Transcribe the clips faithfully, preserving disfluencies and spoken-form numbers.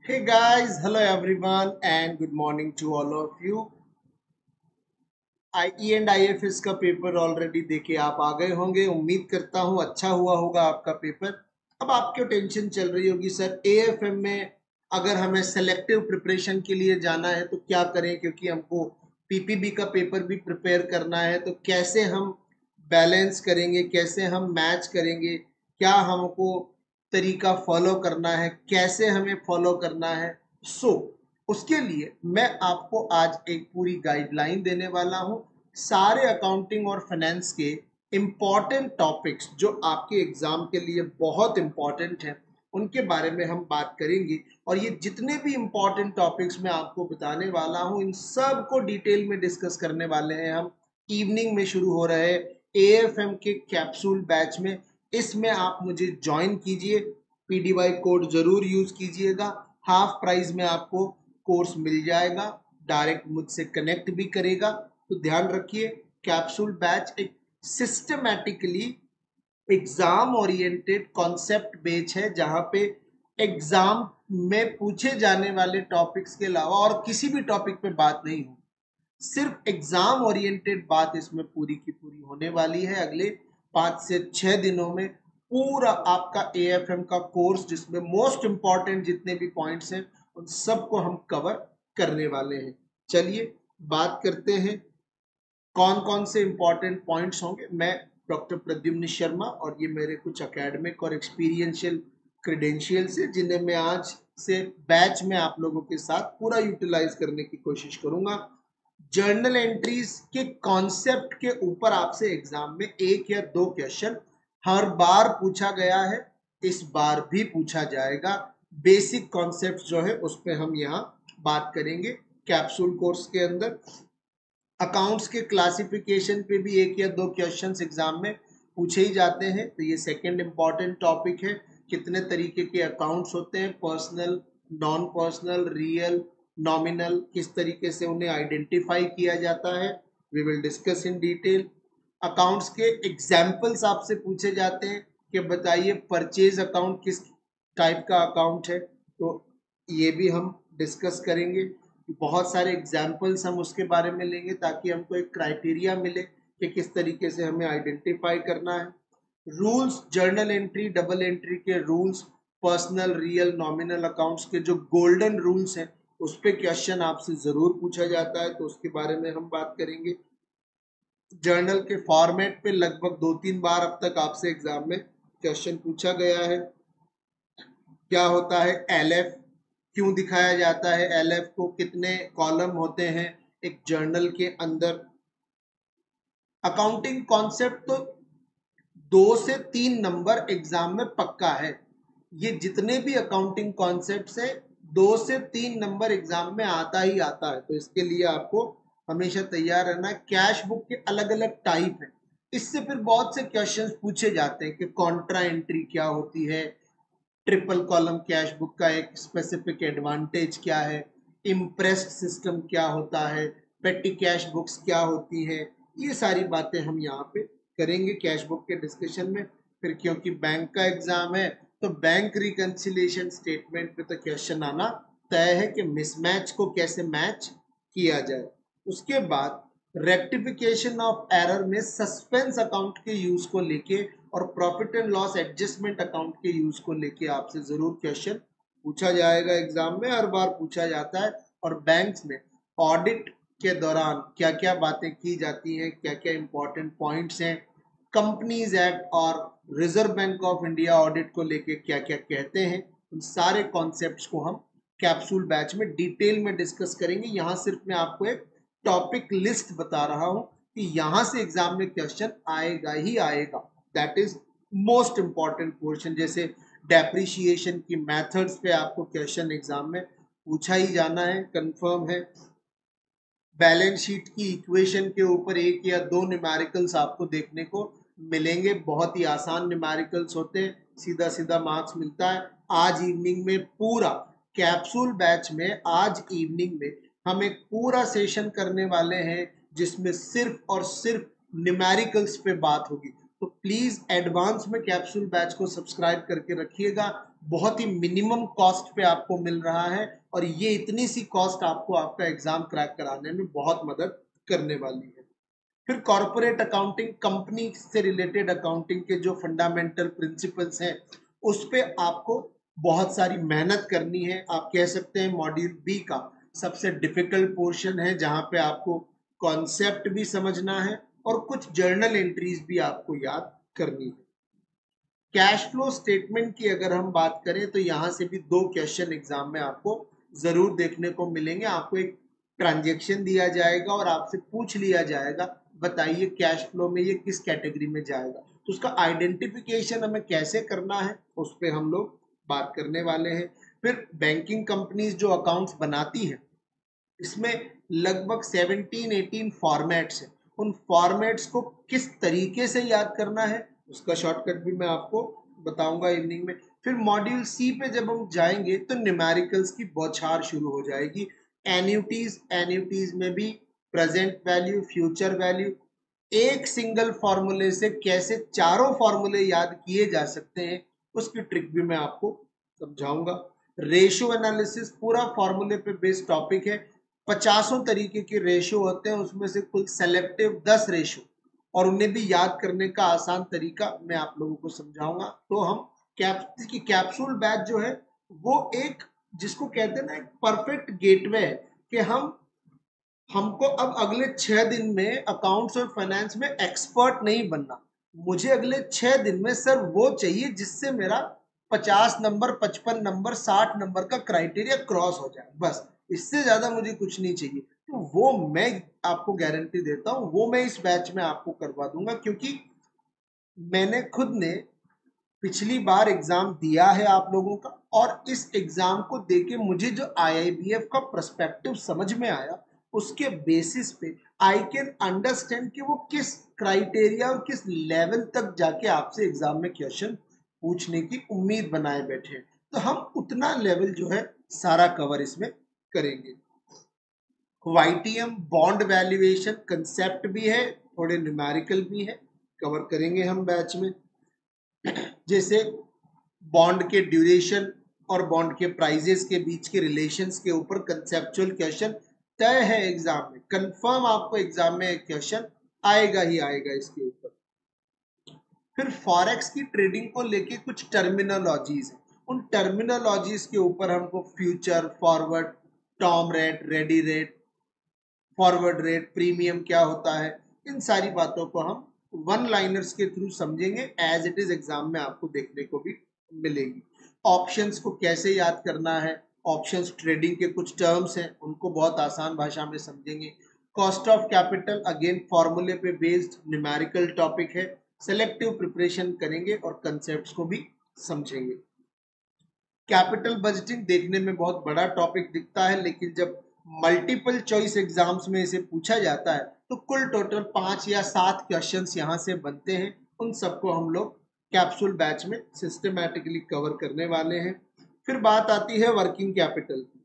Hey guys, hello everyone and good morning to all of you. I and I F S का paper already देके आप आ गए होंगे। उम्मीद करता हूँ अच्छा हुआ होगा आपका पेपर। अब आपको टेंशन चल रही होगी सर ए एफ एम में अगर हमें सेलेक्टिव प्रिपरेशन के लिए जाना है तो क्या करें, क्योंकि हमको पी पी बी का पेपर भी प्रिपेयर करना है। तो कैसे हम बैलेंस करेंगे, कैसे हम मैच करेंगे, क्या हमको तरीका फॉलो करना है, कैसे हमें फॉलो करना है। सो so, उसके लिए मैं आपको आज एक पूरी गाइडलाइन देने वाला हूं। सारे अकाउंटिंग और फाइनेंस के इम्पॉर्टेंट टॉपिक्स जो आपके एग्जाम के लिए बहुत इम्पॉर्टेंट हैं उनके बारे में हम बात करेंगे। और ये जितने भी इम्पॉर्टेंट टॉपिक्स मैं आपको बताने वाला हूं इन सब को डिटेल में डिस्कस करने वाले हैं हम। इवनिंग में शुरू हो रहे ए एफ एम के कैप्सूल बैच में, इसमें आप मुझे ज्वाइन कीजिए। पी डी वाई कोड जरूर यूज कीजिएगा। हाफ प्राइस में आपको कोर्स मिल जाएगा, डायरेक्ट मुझसे कनेक्ट भी करेगा। तो ध्यान रखिए, कैप्सूल बैच एक systematically exam oriented concept batch है जहां पे एग्जाम में पूछे जाने वाले टॉपिक्स के अलावा और किसी भी टॉपिक पे बात नहीं हो, सिर्फ एग्जाम ओरिएंटेड बात इसमें पूरी की पूरी होने वाली है। अगले पांच से छह दिनों में पूरा आपका ए एफ एम का कोर्स जिसमें मोस्ट इंपॉर्टेंट जितने भी पॉइंट्स हैं उन सबको हम कवर करने वाले हैं। चलिए बात करते हैं कौन कौन से इंपॉर्टेंट पॉइंट्स होंगे। मैं डॉक्टर प्रद्युम्न शर्मा और ये मेरे कुछ एकेडमिक और एक्सपीरियंशियल क्रेडेंशियल्स है जिन्हें मैं आज से बैच में आप लोगों के साथ पूरा यूटिलाइज करने की कोशिश करूंगा। जर्नल एंट्रीज के कॉन्सेप्ट के ऊपर आपसे एग्जाम में एक या दो क्वेश्चन हर बार पूछा गया है, इस बार भी पूछा जाएगा। बेसिक कॉन्सेप्ट जो है उस पर हम यहाँ बात करेंगे कैप्सूल कोर्स के अंदर। अकाउंट्स के क्लासिफिकेशन पे भी एक या दो क्वेश्चंस एग्जाम में पूछे ही जाते हैं, तो ये सेकंड इंपॉर्टेंट टॉपिक है। कितने तरीके के अकाउंट्स होते हैं, personal, non personal, real, nominal, किस तरीके से उन्हें आइडेंटिफाई किया जाता है, we will discuss in detail. Accounts के एग्जाम्पल्स आपसे पूछे जाते हैं कि बताइए परचेज अकाउंट किस टाइप का अकाउंट है, तो ये भी हम डिस्कस करेंगे। बहुत सारे एग्जाम्पल्स हम उसके बारे में लेंगे ताकि हमको एक क्राइटेरिया मिले कि किस तरीके से हमें आइडेंटिफाई करना है। Rules, journal entry, double entry के rules, personal, real, nominal accounts के जो गोल्डन रूल्स हैं उस पर क्वेश्चन आपसे जरूर पूछा जाता है, तो उसके बारे में हम बात करेंगे। जर्नल के फॉर्मेट पे लगभग दो तीन बार अब तक आपसे एग्जाम में क्वेश्चन पूछा गया है। क्या होता है एल एफ, क्यों दिखाया जाता है एल एफ को, कितने कॉलम होते हैं एक जर्नल के अंदर। अकाउंटिंग कॉन्सेप्ट तो दो से तीन नंबर एग्जाम में पक्का है। ये जितने भी अकाउंटिंग कॉन्सेप्ट्स है दो से तीन नंबर एग्जाम में आता ही आता है, तो इसके लिए आपको हमेशा तैयार रहना है। कैश बुक के अलग अलग टाइप है, इससे फिर बहुत से क्वेश्चंस पूछे जाते हैं कि कॉन्ट्रा एंट्री क्या होती है, ट्रिपल कॉलम कैश बुक का एक स्पेसिफिक एडवांटेज क्या है, इम्प्रेस्ड सिस्टम क्या होता है, पेटी कैश बुक्स क्या होती है, ये सारी बातें हम यहाँ पे करेंगे कैश बुक के डिस्कशन में। फिर क्योंकि बैंक का एग्जाम है तो बैंक रिकंसिलिएशन स्टेटमेंट पे तो क्वेश्चन आना तय है कि मिसमैच को कैसे मैच किया जाए। उसके बाद रेक्टिफिकेशन ऑफ एरर में सस्पेंस अकाउंट के यूज को लेके और profit and loss adjustment account के यूज को लेके आपसे जरूर क्वेश्चन पूछा जाएगा, एग्जाम में हर बार पूछा जाता है। और बैंक्स में ऑडिट के दौरान क्या क्या बातें की जाती हैं, क्या क्या इंपॉर्टेंट पॉइंट्स हैं, कंपनीज एक्ट और Reserve Bank of India audit को लेके क्या क्या कहते हैं, उन सारे कॉन्सेप्ट्स को हम कैप्सूल बैच में डिटेल में डिस्कस करेंगे। यहाँ सिर्फ मैं आपको एक टॉपिक लिस्ट बता रहा हूँ कि यहाँ से एग्जाम में क्वेश्चन आएगा ही आएगा। That is most important portion. जैसे डेप्रिशिएशन की मेथड्स पे आपको क्वेश्चन एग्जाम में पूछा ही जाना है, कंफर्म है। बैलेंस शीट की इक्वेशन के ऊपर एक या दो न्यूमेरिकल्स आपको देखने को मिलेंगे, बहुत ही आसान न्यूमेरिकल्स होते हैं, सीधा सीधा मार्क्स मिलता है। आज इवनिंग में पूरा कैप्सूल बैच में आज इवनिंग में हम एक पूरा सेशन करने वाले हैं जिसमें सिर्फ और सिर्फ न्यूमेरिकल्स पे बात होगी। तो प्लीज एडवांस में कैप्सूल बैच को सब्सक्राइब करके रखिएगा। बहुत ही मिनिमम कॉस्ट पे आपको मिल रहा है और ये इतनी सी कॉस्ट आपको आपका एग्जाम क्रैक कराने में बहुत मदद करने वाली है। फिर कॉर्पोरेट अकाउंटिंग, कंपनी से रिलेटेड अकाउंटिंग के जो फंडामेंटल प्रिंसिपल्स हैं उस पे आपको बहुत सारी मेहनत करनी है। आप कह सकते हैं मॉड्यूल बी का सबसे डिफिकल्ट पोर्शन है, जहां पे आपको कॉन्सेप्ट भी समझना है और कुछ जर्नल एंट्रीज भी आपको याद करनी है। कैश फ्लो स्टेटमेंट की अगर हम बात करें तो यहाँ से भी दो क्वेश्चन एग्जाम में आपको जरूर देखने को मिलेंगे। आपको एक ट्रांजेक्शन दिया जाएगा और आपसे पूछ लिया जाएगा बताइए कैश फ्लो में ये किस कैटेगरी में जाएगा, तो उसका आइडेंटिफिकेशन हमें कैसे करना है उस पर हम लोग बात करने वाले हैं। फिर बैंकिंग कंपनीज जो अकाउंट्स बनाती है इसमें लगभग सेवनटीन एटीन फॉर्मेट्स हैं, उन फॉर्मेट्स को किस तरीके से याद करना है उसका शॉर्टकट भी मैं आपको बताऊंगा इवनिंग में। फिर मॉड्यूल सी पे जब हम जाएंगे तो न्यूमेरिकल्स की बौछार शुरू हो जाएगी। एन्युटीज, एन्युटीज में भी प्रेजेंट वैल्यू, फ्यूचर वैल्यू, एक सिंगल फॉर्मूले से कैसे चारों फॉर्मूले याद किए जा सकते हैं उसकी ट्रिक भी मैं आपको समझाऊंगा। रेशियो एनालिसिस पूरा फॉर्मूले पे बेस्ड टॉपिक है। पचासों तरीके के रेशियो होते हैं, उसमें से कुल सेलेक्टिव दस रेशियो और उन्हें भी याद करने का आसान तरीका मैं आप लोगों को समझाऊंगा। तो हम कैप की कैप्सूल बैच जो है वो एक जिसको कहते हैं ना एक परफेक्ट गेटवे है कि हम हमको अब अगले छह दिन में अकाउंट्स और फाइनेंस में एक्सपर्ट नहीं बनना। मुझे अगले छह दिन में सर वो चाहिए जिससे मेरा पचास नंबर, पचपन नंबर, साठ नंबर का क्राइटेरिया क्रॉस हो जाए, बस इससे ज्यादा मुझे कुछ नहीं चाहिए। तो वो मैं आपको गारंटी देता हूँ, वो मैं इस बैच में आपको करवा दूंगा, क्योंकि मैंने खुद ने पिछली बार एग्जाम दिया है आप लोगों का और इस एग्जाम को देके मुझे जो आई आई बी एफ का पर्सपेक्टिव समझ में आया उसके बेसिस पे आई कैन अंडरस्टैंड कि वो किस क्राइटेरिया और किस लेवल तक जाके आपसे एग्जाम में क्वेश्चन पूछने की उम्मीद बनाए बैठे हैं। तो हम उतना लेवल जो है सारा कवर इसमें करेंगे। Y T M bond valuation concept भी है, थोड़े न्यूमेरिकल भी है, कवर करेंगे हम बैच में। जैसे बॉन्ड के ड्यूरेशन और बॉन्ड के प्राइजेस के बीच के रिलेशंस के ऊपर कंसेप्चुअल क्वेश्चन तय है एग्जाम में, कंफर्म आपको एग्जाम में एक क्वेश्चन आएगा ही आएगा इसके ऊपर। फिर फॉरेक्स की ट्रेडिंग को लेके कुछ टर्मिनोलॉजीज है, उन टर्मिनोलॉजीज के ऊपर हमको future, forward, term rate, ready rate, forward rate, premium क्या होता है, इन सारी बातों को हम वन लाइनर्स के थ्रू समझेंगे, एज इट इज एग्जाम में आपको देखने को भी मिलेगी। ऑप्शंस को कैसे याद करना है, ऑप्शंस ट्रेडिंग के कुछ टर्म्स हैं उनको बहुत आसान भाषा में समझेंगे। कॉस्ट ऑफ कैपिटल अगेन फॉर्मूले पे बेस्ड न्यूमेरिकल टॉपिक है, सेलेक्टिव प्रिपरेशन करेंगे और कंसेप्ट्स को भी समझेंगे। कैपिटल बजटिंग देखने में बहुत बड़ा टॉपिक दिखता है, लेकिन जब मल्टीपल चॉइस एग्जाम्स में इसे पूछा जाता है तो कुल टोटल पांच या सात क्वेश्चंस यहाँ से बनते हैं। उन सबको हम लोग कैप्सूल बैच में सिस्टमैटिकली कवर करने वाले हैं। फिर बात आती है वर्किंग कैपिटल की।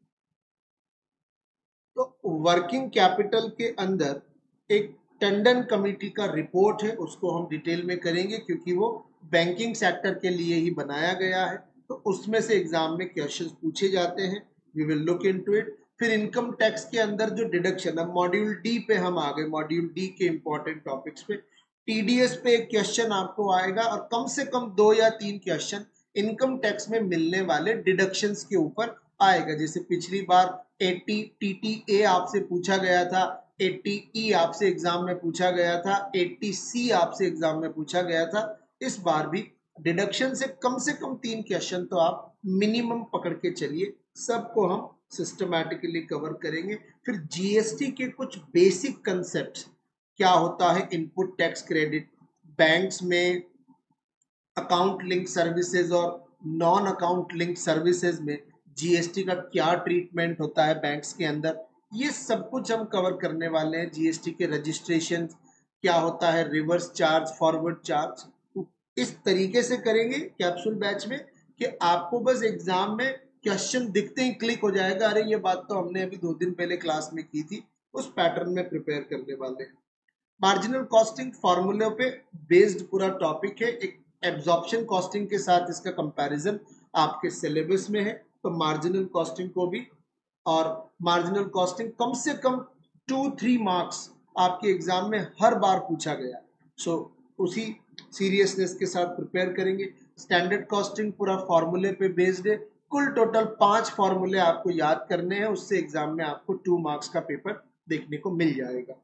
तो वर्किंग कैपिटल के अंदर एक टंडन कमेटी का रिपोर्ट है, उसको हम डिटेल में करेंगे क्योंकि वो बैंकिंग सेक्टर के लिए ही बनाया गया है, तो उसमें से एग्जाम में क्वेश्चंस पूछे जाते हैं, we will look into it. फिर इनकम टैक्स के अंदर जो डिडक्शन, अब मॉड्यूल डी पे हम आ गए, मॉड्यूल डी के इंपॉर्टेंट टॉपिक्स पे। टीडीएस पे एक क्वेश्चन आपको आएगा और कम से कम दो या तीन क्वेश्चन इनकम टैक्स में मिलने वाले डिडक्शंस के ऊपर आएगा। जैसे पिछली बार एटी टी टी ए आपसे पूछा गया था, एटी ई आपसे एग्जाम में पूछा गया था, एटी सी आपसे एग्जाम में पूछा गया था। इस बार भी डिडक्शन से कम से कम तीन क्वेश्चन तो आप मिनिमम पकड़ के चलिए, सबको हम सिस्टमैटिकली कवर करेंगे। फिर जीएसटी के कुछ बेसिक कंसेप्ट्स, क्या होता है इनपुट टैक्स क्रेडिट, बैंक्स में अकाउंट लिंक सर्विसेज और नॉन अकाउंट लिंक सर्विसेज में जीएसटी का क्या ट्रीटमेंट होता है बैंक्स के अंदर, ये सब कुछ हम कवर करने वाले हैं। जीएसटी के रजिस्ट्रेशन क्या होता है, रिवर्स चार्ज, फॉरवर्ड चार्ज, इस तरीके से करेंगे कैप्सूल बैच में कि आपको बस एग्जाम में क्वेश्चन दिखते ही क्लिक हो जाएगा, अरे ये बात तो हमने अभी दो दिन पहले क्लास में की थी, उस पैटर्न में प्रिपेयर करने वाले हैं। मार्जिनल कॉस्टिंग फॉर्मूले पे बेस्ड पूरा टॉपिक है, एक एब्जॉर्प्शन कॉस्टिंग के साथ इसका कंपैरिजन आपके सिलेबस में है, तो मार्जिनल कॉस्टिंग को भी, और मार्जिनल कॉस्टिंग कम से कम टू थ्री मार्क्स आपके एग्जाम में हर बार पूछा गया, सो so, उसी सीरियसनेस के साथ प्रिपेयर करेंगे। स्टैंडर्ड कॉस्टिंग पूरा फॉर्मूले पे बेस्ड है, कुल टोटल पांच फॉर्मूले आपको याद करने हैं, उससे एग्जाम में आपको टू मार्क्स का पेपर देखने को मिल जाएगा।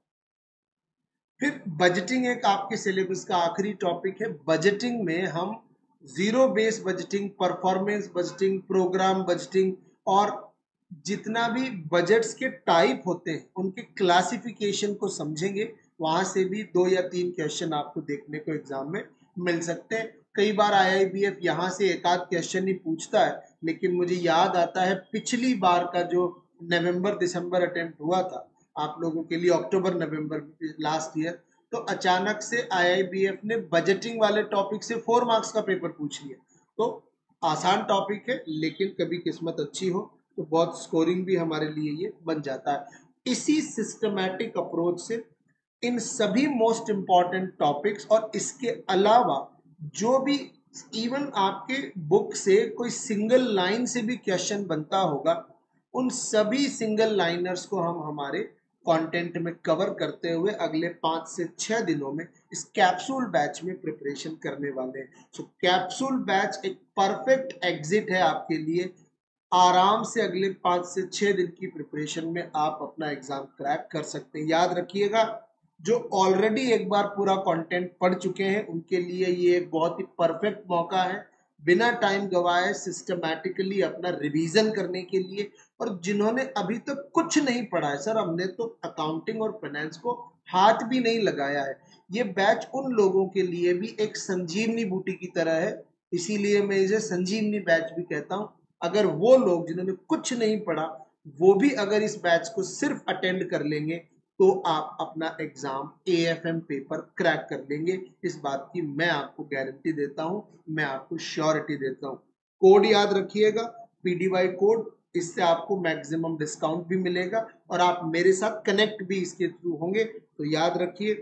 फिर बजटिंग एक आपके सिलेबस का आखिरी टॉपिक है। बजटिंग में हम zero base budgeting, performance budgeting, program budgeting और जितना भी बजट्स के टाइप होते हैं उनके क्लासिफिकेशन को समझेंगे। वहां से भी दो या तीन क्वेश्चन आपको देखने को एग्जाम में मिल सकते हैं। कई बार आई आई बी एफ यहाँ से एक आध क्वेश्चन ही पूछता है, लेकिन मुझे याद आता है पिछली बार का जो नवंबर दिसंबर अटेम्प्ट हुआ था आप लोगों के लिए, अक्टूबर नवंबर लास्ट ईयर, तो अचानक से आई आई बी एफ ने बजटिंग वाले टॉपिक से फोर मार्क्स का पेपर पूछ लिया। तो आसान टॉपिक है, लेकिन कभी किस्मत अच्छी हो तो बहुत स्कोरिंग भी हमारे लिए ये बन जाता है। इसी सिस्टमैटिक अप्रोच से इन सभी मोस्ट इंपॉर्टेंट टॉपिक्स और इसके अलावा जो भी इवन आपके बुक से कोई सिंगल लाइन से भी क्वेश्चन बनता होगा, उन सभी सिंगल लाइनर्स को हम हमारे कंटेंट में कवर करते हुए अगले पाँच से छह दिनों में इस कैप्सूल बैच में प्रिपरेशन करने वाले हैं। सो कैप्सूल बैच एक परफेक्ट एग्जिट है आपके लिए। आराम से अगले पाँच से छह दिन की प्रिपरेशन में आप अपना एग्जाम क्रैक कर सकते हैं। याद रखिएगा, जो ऑलरेडी एक बार पूरा कंटेंट पढ़ चुके हैं उनके लिए ये एक बहुत ही परफेक्ट मौका है, बिना टाइम गवाए सिस्टमैटिकली अपना रिवीजन करने के लिए। और जिन्होंने अभी तक कुछ नहीं पढ़ा है, सर हमने तो अकाउंटिंग और फाइनेंस को हाथ भी नहीं लगाया है, ये बैच उन लोगों के लिए भी एक संजीवनी बूटी की तरह है, इसीलिए मैं इसे संजीवनी बैच भी कहता हूँ। अगर वो लोग जिन्होंने कुछ नहीं पढ़ा वो भी अगर इस बैच को सिर्फ अटेंड कर लेंगे तो आप अपना exam A F M paper crack कर लेंगे, इस बात की मैं आपको गारंटी देता हूं, मैं आपको श्योरिटी देता हूं। कोड याद रखिएगा, पी डी वाई कोड, इससे आपको मैक्सिमम डिस्काउंट भी मिलेगा और आप मेरे साथ कनेक्ट भी इसके थ्रू होंगे। तो याद रखिए,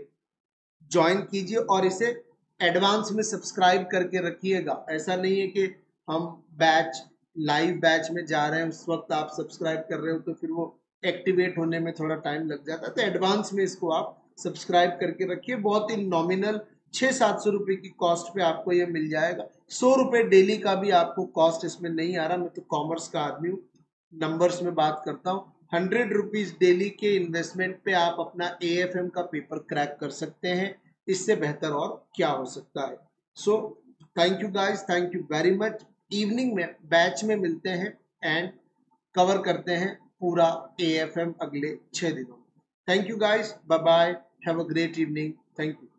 ज्वाइन कीजिए और इसे एडवांस में सब्सक्राइब करके रखिएगा। ऐसा नहीं है कि हम बैच लाइव बैच में जा रहे हैं उस वक्त आप सब्सक्राइब कर रहे हो तो फिर वो एक्टिवेट होने में थोड़ा टाइम लग जाता है, तो एडवांस में इसको आप सब्सक्राइब करके रखिए। बहुत ही नॉमिनल छः सात सौ रुपये की कॉस्ट पे आपको ये मिल जाएगा। सौ रुपये डेली का भी आपको कॉस्ट इसमें नहीं आ रहा, मैं तो कॉमर्स का आदमी हूँ, नंबर्स में बात करता हूँ। हंड्रेड रुपीज डेली के इन्वेस्टमेंट पे आप अपना ए एफ एम का पेपर क्रैक कर सकते हैं, इससे बेहतर और क्या हो सकता है। So thank you guys, thank you very much. Evening में बैच में मिलते हैं एंड कवर करते हैं पूरा ए एफ एम अगले छह दिनों में। Thank you guys, bye bye, have a great evening, thank you.